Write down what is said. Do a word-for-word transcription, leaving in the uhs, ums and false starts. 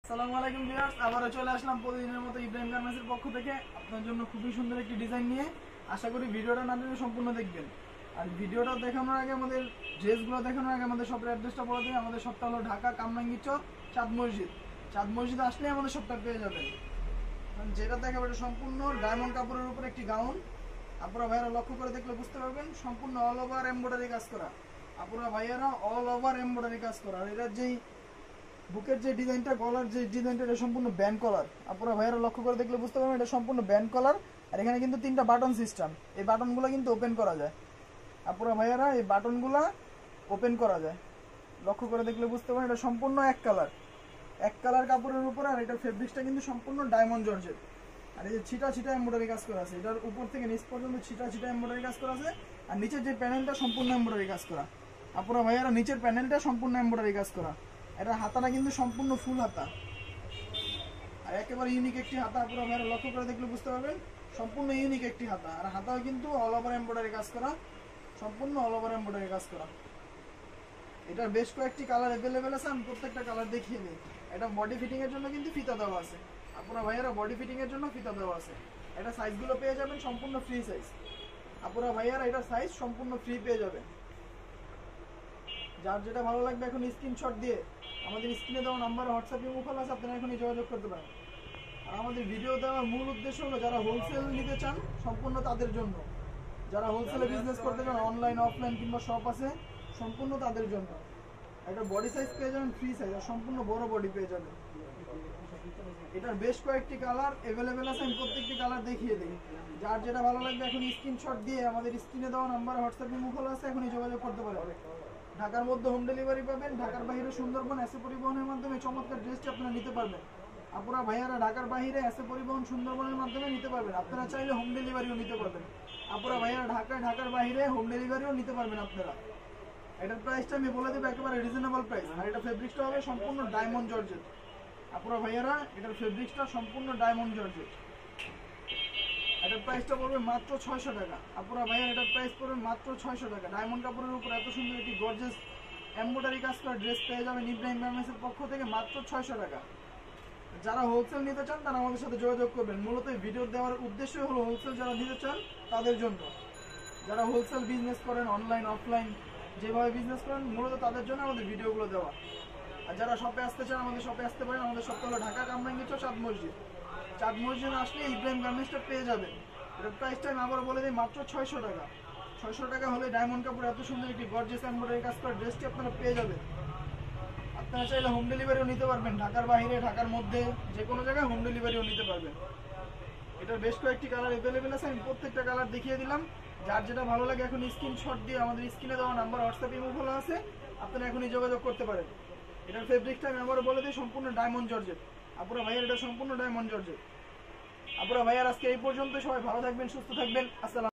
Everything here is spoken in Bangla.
আসসালামু আলাইকুম ভিউয়ার্স, আবারও চলে আসলাম প্রতিদিনের মতো ইব্রাহিম গার্মেন্টসের পক্ষ থেকে আপনার জন্য খুবই সুন্দর একটি ডিজাইন নিয়ে। আশা করি ভিডিওটা না টেনে সম্পূর্ণ দেখবেন। আর ভিডিওটা দেখানোর আগে আমাদের ড্রেসগুলো দেখানোর আগে আমাদের শপের অ্যাড্রেসটা বলে দিই। আমাদের শপটা হলো ঢাকা কামরাঙ্গীর চক চাঁদ মসজিদ। চাঁদ মসজিদ আসলে আমাদের শপটা পেয়ে যাবেন। যেটা দেখাবো এটা সম্পূর্ণ ডায়মন্ড কাপড়ের উপর একটি গাউন। আপনারা ভাইয়ারা লক্ষ্য করে দেখলে বুঝতে পারবেন সম্পূর্ণ অল ওভার এমব্রয়ডারি কাজ করা। আপনারা ভাইয়ারা অল ওভার এমব্রয়ডারি কাজ করা। আর এটার যেই বুকের যে ডিজাইনটা, গলার যে ডিজাইনটা, এটা সম্পূর্ণ ব্যান্ড কলার। আপনারা ভাইয়ারা লক্ষ্য করে দেখলে বুঝতে পারবেন এটা সম্পূর্ণ ব্যান্ড কলার। আর এখানে কিন্তু তিনটা বাটন সিস্টেম। এই বাটনগুলো কিন্তু ওপেন করা যায়। আপনারা ভাইয়ারা এই বাটনগুলো ওপেন করা যায়, লক্ষ্য করে দেখলে বুঝতে পারবেন এটা সম্পূর্ণ এক কালার এক কালার কাপড়ের উপর। আর এটার ফেব্রিক্সটা কিন্তু সম্পূর্ণ ডায়মন্ড জর্জেট। আর এই যে ছিটা ছিটা এমব্রয়ডারি কাজ করা আছে, এটার উপর থেকে নিচ পর্যন্ত ছিটা ছিটা এমব্রয়ডারি কাজ করা আছে। আর নিচের যে প্যানেলটা সম্পূর্ণ এমব্রয়ডারি কাজ করা। আপনারা ভাইয়ারা নিচের প্যানেলটা সম্পূর্ণ এমব্রয়ডারি কাজ করা। এটা হাতাটা কিন্তু সম্পূর্ণ ফুল হাতা, আর একেবারে ইউনিক একটি হাতা। আপনারা ভাইয়ারা লক্ষ্য করে দেখলে বুঝতে পারবেন সম্পূর্ণ ইউনিক একটি হাতা। আর হাতাও কিন্তু অল ওভার এমব্রয়ডারি কাজ করা, সম্পূর্ণ অল ওভার এমব্রয়ডারি কাজ করা। এটার বেশ কয়েকটি কালার অ্যাভেলেবেল আছে, আমি প্রত্যেকটা কালার দেখিয়ে দিই। এটা বডি ফিটিং এর জন্য কিন্তু ফিতা দেওয়া আছে। আপনারা ভাইয়ারা বডি ফিটিং এর জন্য ফিতা দেওয়া আছে। এটা সাইজগুলো পেয়ে যাবেন সম্পূর্ণ ফ্রি সাইজ। আপনারা ভাইয়ারা এটা সাইজ সম্পূর্ণ ফ্রি পেয়ে যাবেন। যার যেটা ভালো লাগবে এখন স্ক্রিনশট দিয়ে আমাদের স্ক্রিনে দেওয়া নাম্বারে হোয়াটসঅ্যাপে মুখল আছে, আপনারা এখনই যোগাযোগ করতে পারেন। আর আমাদের ভিডিও দেওয়ার মূল উদ্দেশ্য হলো যারা হোলসেল নিতে চান সম্পূর্ণ তাদের জন্য, যারা হোলসেলে বিজনেস করতে চান অনলাইন অফলাইন কিংবা শপ আছে সম্পূর্ণ তাদের জন্য। একটা বডি সাইজ পেয়ে যাবেন ফ্রি সাইজ, আর সম্পূর্ণ বড় বডি পেয়ে যাবেন। এটার বেশ কয়েকটি কালার অ্যাভেলেবেল আছে, আমি প্রত্যেকটি কালার দেখিয়ে দিই। যার যেটা ভালো লাগবে এখন স্ক্রিনশট দিয়ে আমাদের স্ক্রিনে দেওয়া নাম্বারে হোয়াটসঅ্যাপে মুখল আছে, এখনই যোগাযোগ করতে পারেন। ঢাকার মধ্যে হোম ডেলিভারি পাবেন, ঢাকার বাইরে সুন্দরবন এসে পরিবহনের মাধ্যমে চমৎকার ড্রেসটি আপনারা নিতে পারবেন। আপনারা ভাইয়ারা ঢাকার বাইরে এসে পরিবহন সুন্দরবনের মাধ্যমে নিতে পারবেন। আপনারা চাইলে হোম ডেলিভারিও নিতে পারবেন। আপনারা ভাইয়ারা ঢাকায় ঢাকার বাইরে হোম ডেলিভারিও নিতে পারবেন আপনারা। এটার প্রাইসটা আমি বলে দেবো একেবারে রিজনেবল প্রাইস। আর এটা ফেব্রিক্সটা হবে সম্পূর্ণ ডায়মন্ড জর্জেট। আপনারা ভাইয়ারা এটার ফেব্রিক্সটা সম্পূর্ণ ডায়মন্ড জর্জেট। এটার প্রাইসটা পড়বে মাত্র ছয়শো টাকা। আপনারা ভাইয়ার এটার প্রাইস পড়বে মাত্র ছয়শো টাকা। ডায়মন্ড কাপড়ের উপর এত সুন্দর একটি গর্জিয়াস এমব্রয়ডারি কাজ করা ড্রেস পেয়ে যাবেন ইব্রাহিম গার্মেন্টসের পক্ষ থেকে মাত্র ছয়শো টাকা। যারা হোলসেল নিতে চান তারা আমাদের সাথে যোগাযোগ করবেন। মূলত এই ভিডিও দেওয়ার উদ্দেশ্যই হলো হোলসেল যারা নিতে চান তাদের জন্য। যারা হোলসেল বিজনেস করেন অনলাইন অফলাইন যেভাবে বিজনেস করেন মূলত তাদের জন্য আমাদের ভিডিওগুলো দেওয়া। আর যারা শপে আসতে চান আমাদের শপে আসতে পারেন। আমাদের শপটা হলো ঢাকা কামরাঙ্গীর চক চাঁদ মসজিদ। চাঁদ মসজিদ আসলে ইব্রাহিম গার্মেন্টসটা পেয়ে যাবেন। এটার প্রাইসটা আমি আবার বলে দিই মাত্র ছয়শো টাকা। ছয়শো টাকা হলে ডায়মন্ড কাপড় এত সুন্দর একটি গর্জিয়াস এমব্রয়ডারি কাজ করা ড্রেসটি আপনারা পেয়ে যাবেন। আপনারা চাইলে হোম ডেলিভারিও নিতে পারবেন, ঢাকার বাইরে ঢাকার মধ্যে যে কোনো জায়গায় হোম ডেলিভারিও নিতে পারবেন। এটার বেশ কয়েকটি কালার অ্যাভেলেবেল আছে, আমি প্রত্যেকটা কালার দেখিয়ে দিলাম। যার যেটা ভালো লাগে এখন স্ক্রিনশট দিয়ে আমাদের স্ক্রিনে দেওয়া নাম্বার হোয়াটসঅ্যাপে মুখল আছে, আপনারা এখনই যোগাযোগ করতে পারেন। এটার ফেব্রিকটা আমি আবার বলে দিই সম্পূর্ণ ডায়মন্ড জর্জেট। আপনারা ভাইয়ার এটা সম্পূর্ণ ডায়মন্ড জর্জেট। আপনারা ভাইয়ার আজকে এই পর্যন্ত, সবাই ভালো থাকবেন সুস্থ থাকবেন। আসসালাম।